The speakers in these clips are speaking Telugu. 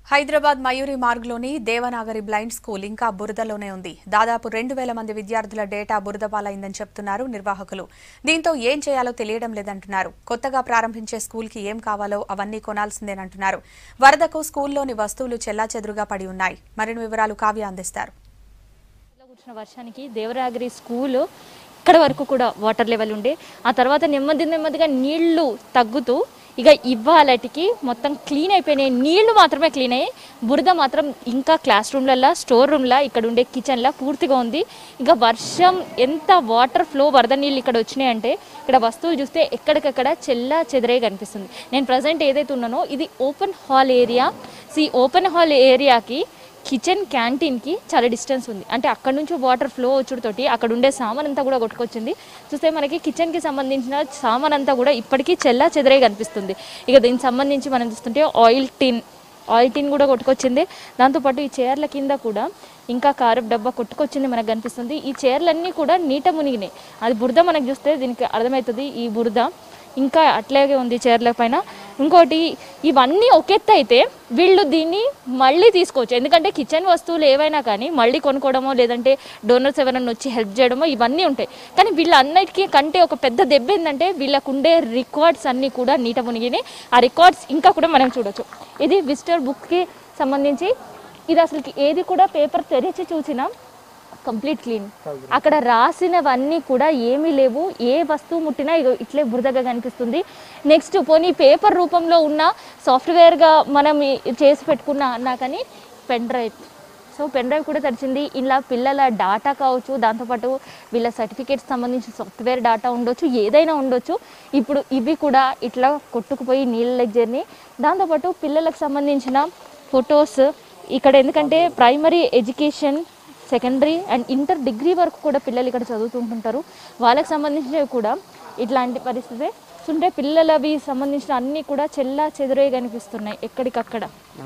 హైదరాబాద్ మయూరి మార్గ్లోని దేవనాగరి బ్లైండ్ స్కూల్ ఇంకా బురదలోనే ఉంది. దాదాపు 2000 మంది విద్యార్థుల డేటా బురద పాలైందని చెప్తున్నారు నిర్వాహకులు. దీంతో ఏం చేయాలో తెలియడం లేదంటున్నారు. కొత్తగా ప్రారంభించే స్కూల్కి ఏం కావాలో అవన్నీ కొనాల్సిందేనంటున్నారు. వరదకు స్కూల్లోని వస్తువులు చెల్లాచెదురుగా పడి ఉన్నాయి. మరిన్ని వివరాలు కావ్య అందిస్తారు. వర్షానికి దేవనాగరి స్కూల్ ఇక్కడ వరకు కూడా వాటర్ లెవెల్ ఉండే, ఆ తర్వాత నెమ్మదిగా నీళ్లు తగ్గుతూ ఇక ఇవాళటికి మొత్తం క్లీన్ అయిపోయినాయి. నీళ్లు మాత్రమే క్లీన్ అయ్యాయి, బురద మాత్రం ఇంకా క్లాస్ రూమ్లలో, స్టోర్ రూమ్లో, ఇక్కడ ఉండే కిచెన్లో పూర్తిగా ఉంది. ఇక వర్షం ఎంత వాటర్ ఫ్లో, వరద నీళ్ళు ఇక్కడ వచ్చినాయంటే ఇక్కడ వస్తువులు చూస్తే ఎక్కడికక్కడ చెల్లా చెదరే కనిపిస్తుంది. నేను ప్రజెంట్ ఏదైతే ఉన్నానో ఇది open hall area. Open hall ఏరియాకి కిచెన్ క్యాంటీన్కి చాలా డిస్టెన్స్ ఉంది. అంటే అక్కడ నుంచి వాటర్ ఫ్లో వచ్చుడుతోటి అక్కడ ఉండే సామాన్ అంతా కూడా కొట్టుకొచ్చింది. చూస్తే మనకి కిచెన్కి సంబంధించిన సామాన్ అంతా కూడా ఇప్పటికీ చెల్లా చెదరే కనిపిస్తుంది. ఇక దీనికి సంబంధించి మనం చూస్తుంటే ఆయిల్ టిన్ కూడా కొట్టుకొచ్చింది. దాంతోపాటు ఈ చైర్ల కింద కూడా ఇంకా కారపు డబ్బా కొట్టుకొచ్చింది మనకు కనిపిస్తుంది. ఈ చైర్లన్నీ కూడా నీట మునిగినాయి. అది బురద మనకు చూస్తే దీనికి అర్థమవుతుంది. ఈ బురద ఇంకా అట్లాగే ఉంది చైర్ల పైన. ఇంకోటి, ఇవన్నీ ఒక ఎత్తు అయితే వీళ్ళు దీన్ని మళ్ళీ తీసుకోవచ్చు. ఎందుకంటే కిచెన్ వస్తువులు ఏవైనా కానీ మళ్ళీ కొనుక్కోవడమో లేదంటే డోనర్స్ ఎవరైనా వచ్చి హెల్ప్ చేయడమో ఇవన్నీ ఉంటాయి. కానీ వీళ్ళన్నిటికీ కంటే ఒక పెద్ద దెబ్బ ఏంటంటే వీళ్ళకు ఉండే రికార్డ్స్ అన్నీ కూడా నీట మునిగినాయి. ఆ రికార్డ్స్ ఇంకా కూడా మనం చూడొచ్చు. ఇది విజిటర్ బుక్కి సంబంధించి. ఇది అసలుకి ఏది కూడా పేపర్ తెరిచి చూసినా కంప్లీట్ క్లీన్. అక్కడ రాసినవన్నీ కూడా ఏమీ లేవు. ఏ వస్తువు ముట్టినా ఇట్లే బురదగా కనిపిస్తుంది. నెక్స్ట్ పోనీ పేపర్ రూపంలో ఉన్న సాఫ్ట్వేర్గా మనం చేసి పెట్టుకున్నా అన్నా కానీ పెన్ డ్రైవ్ కూడా తడిచింది. ఇలా పిల్లల డాటా కావచ్చు, దాంతోపాటు వీళ్ళ సర్టిఫికేట్స్ సంబంధించి సాఫ్ట్వేర్ డాటా ఉండొచ్చు, ఏదైనా ఉండొచ్చు. ఇప్పుడు ఇవి కూడా ఇట్లా కొట్టుకుపోయి నీళ్ళ జర్నీ. దాంతోపాటు పిల్లలకు సంబంధించిన ఫొటోస్ ఇక్కడ, ఎందుకంటే primary education, secondary and inter degree వరకు కూడా పిల్లలు ఇక్కడ చదువుతుంటుంటారు. వాళ్ళకి సంబంధించినవి కూడా ఇట్లాంటి పరిస్థితి ఉంటే పిల్లలవి సంబంధించిన అన్నీ కూడా చెల్లా చెదురే కనిపిస్తున్నాయి ఎక్కడికక్కడ.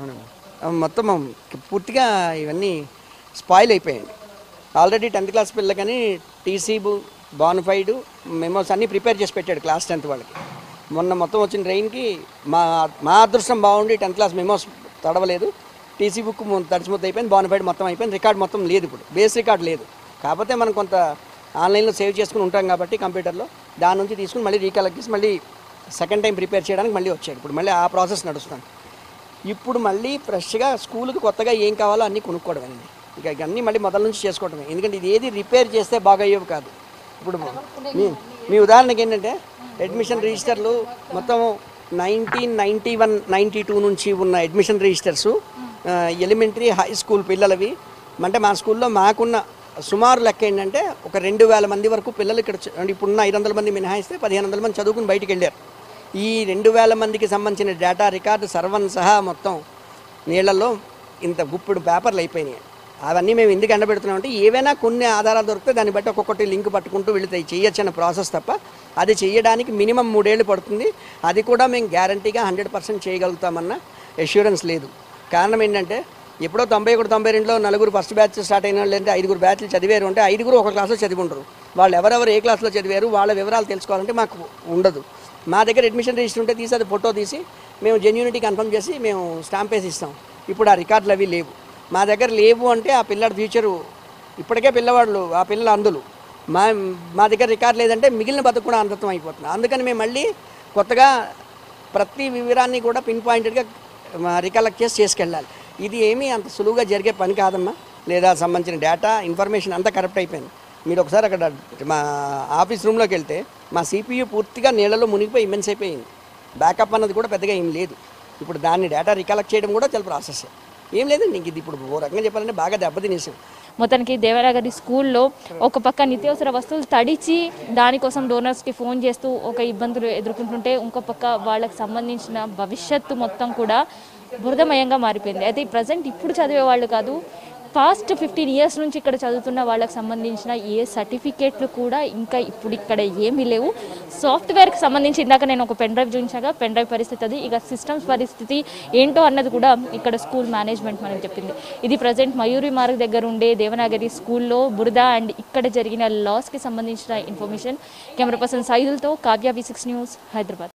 మొత్తం పూర్తిగా ఇవన్నీ స్పాయిల్ అయిపోయాయండి. ఆల్రెడీ 10th క్లాస్ పిల్లకని టీసీ బాన్ఫైడ్ మెమోస్ అన్నీ ప్రిపేర్ చేసి పెట్టాడు క్లాస్ 10th వాళ్ళకి. మొన్న మొత్తం వచ్చిన రెయిన్కి మా అదృష్టం బాగుండి 10th క్లాస్ మెమోస్ తడవలేదు. టీసీ బుక్ తడిచిమొత్తం అయిపోయింది, బాన్ఫైడ్ మొత్తం అయిపోయింది, రికార్డ్ మొత్తం లేదు. ఇప్పుడు బేస్ రికార్డ్ లేదు. కాకపోతే మనం కొంత ఆన్లైన్లో సేవ్ చేసుకుని ఉంటాం కాబట్టి కంప్యూటర్లో దాని నుంచి తీసుకుని మళ్ళీ రీకలెక్ట్ చేసి మళ్ళీ సెకండ్ టైం ప్రిపేర్ చేయడానికి మళ్ళీ వచ్చాడు. ఇప్పుడు మళ్ళీ ఆ ప్రాసెస్ నడుస్తుంది. ఇప్పుడు మళ్ళీ ఫ్రెష్గా స్కూల్కి కొత్తగా ఏం కావాలో అన్నీ కొనుక్కోవడమేనండి. ఇక అన్నీ మళ్ళీ మొదల నుంచి చేసుకోవడమే. ఎందుకంటే ఇది ఏది రిపేర్ చేస్తే బాగా అయ్యేవి కాదు. ఇప్పుడు మీ ఉదాహరణకి ఏంటంటే అడ్మిషన్ రిజిస్టర్లు మొత్తం 1991, 92 నుంచి ఉన్న admission registers elementary, high school పిల్లలవి. అంటే మా స్కూల్లో మాకున్న సుమారు లెక్క ఏంటంటే ఒక 2000 మంది వరకు పిల్లలు ఇక్కడ, ఇప్పుడున్న 500 మంది మినహాయిస్తే 1500 మంది చదువుకుని బయటికి వెళ్ళారు. ఈ 2000 మందికి సంబంధించిన డేటా రికార్డు సర్వన్ సహా మొత్తం నీళ్లలో ఇంత గుప్పుడు పేపర్లు అయిపోయినాయి. అవన్నీ మేము ఎందుకు ఎండబెడుతున్నామంటే ఏవైనా కొన్ని ఆధారాలు దొరికితే దాన్ని బట్టి ఒక్కొక్కటి లింక్ పట్టుకుంటూ వెళితే చేయొచ్చన్న ప్రాసెస్ తప్ప అది చేయడానికి మినిమం 3 ఏళ్ళు పడుతుంది. అది కూడా మేము గ్యారంటీగా 100% చేయగలుగుతామన్న అష్యూరెన్స్ లేదు. కారణం ఏంటంటే ఎప్పుడో 91, 92లో 4 ఫస్ట్ బ్యాచ్ స్టార్ట్ అయిన వాళ్ళు, అంటే 5 బ్యాచ్లు చదివారు అంటే 5 ఒక క్లాస్లో చదివి ఉంటారు. వాళ్ళు ఎవరెవరు ఏ క్లాస్లో చదివారు వాళ్ళ వివరాలు తెలుసుకోవాలంటే మాకు ఉండదు. మా దగ్గర అడ్మిషన్ రిజిస్టర్ ఉంటే తీసి అది ఫోటో తీసి మేము జెన్యూనిటీ కన్ఫర్మ్ చేసి మేము స్టాంప్ వేసి ఇస్తాం. ఇప్పుడు ఆ రికార్డులు అవి లేవు. మా దగ్గర లేవు అంటే ఆ పిల్లల ఫ్యూచరు ఇప్పటికే పిల్లవాళ్ళు ఆ పిల్లల అందులు మా దగ్గర రికార్డు లేదంటే మిగిలిన బతుకు కూడా అంతత్వం అయిపోతుంది. అందుకని మేము మళ్ళీ కొత్తగా ప్రతి వివరాన్ని కూడా పిన్ పాయింటెడ్గా రికలెక్ట్ చేసి చేసుకెళ్ళాలి. ఇది ఏమీ అంత సులువుగా జరిగే పని కాదమ్మా. లేదా సంబంధించిన డేటా ఇన్ఫర్మేషన్ అంతా కరెక్ట్ అయిపోయింది. మీరు ఒకసారి అక్కడ మా ఆఫీస్ రూమ్లోకి వెళ్తే మా సిపియు పూర్తిగా నీళ్ళలో మునిగిపోయి ఇమెన్స్ అయిపోయింది. బ్యాకప్ అన్నది కూడా పెద్దగా ఏం లేదు. ఇప్పుడు దాన్ని డేటా రికలెక్ట్ చేయడం కూడా చాలా ప్రాసెస్ ఏం లేదండి. ఇంక ఇది ఇప్పుడు ఓ రకంగా చెప్పాలంటే బాగా దెబ్బతినేసాం. మొత్తానికి దేవనాగరి స్కూల్లో ఒక పక్క నిత్యావసర వస్తువులు తడిచి దానికోసం డోనర్స్కి ఫోన్ చేస్తూ ఒక ఇబ్బందులు ఎదుర్కొంటుంటే, ఇంకో పక్క వాళ్ళకి సంబంధించిన భవిష్యత్తు మొత్తం కూడా బురదమయంగా మారిపోయింది. అయితే ప్రజెంట్ ఇప్పుడు చదివే వాళ్ళు కాదు, పాస్ట్ 15 ఇయర్స్ నుంచి ఇక్కడ చదువుతున్న వాళ్ళకి సంబంధించిన ఏ సర్టిఫికేట్లు కూడా ఇంకా ఇప్పుడు ఇక్కడ ఏమీ లేవు. సాఫ్ట్వేర్కి సంబంధించి ఇందాక నేను ఒక పెన్ డ్రైవ్ చూపించాగా పెన్ డ్రైవ్ పరిస్థితి అది. ఇక సిస్టమ్స్ పరిస్థితి ఏంటో అన్నది కూడా ఇక్కడ స్కూల్ మేనేజ్మెంట్ మనకు చెప్పింది. ఇది ప్రజెంట్ మయూరి మార్గ్ దగ్గర ఉండే దేవనాగరి స్కూల్లో బురద అండ్ ఇక్కడ జరిగిన లాస్కి సంబంధించిన ఇన్ఫర్మేషన్. కెమెరా పర్సన్ సైదులతో కావ్య, V6 న్యూస్, హైదరాబాద్.